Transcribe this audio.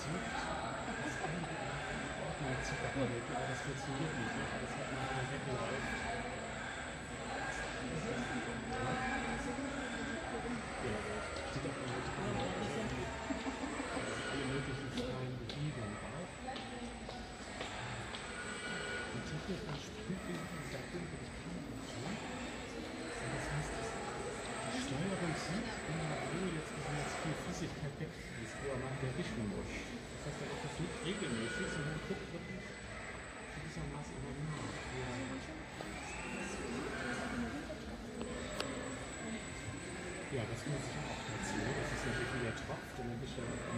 versucht, das einige Ordnung zu behalten, aber das funktioniert nicht. Das hat man immer weggeläuft. Ja, sieht auch immer total aus. Alle möglichen freien Bewegungen auch. Die Technik von Sprühbildern, da könnte ich kaum was tun. Das heißt, die Steuerung sieht immer, jetzt ist jetzt viel Flüssigkeit wegfließt, wo er mal erwischen muss. Das heißt, er versucht regelmäßig, sondern guckt wirklich gewissermaßen immer nach. Ja, das muss ich auch dazu. Das ist natürlich wieder tropft und ein bisschen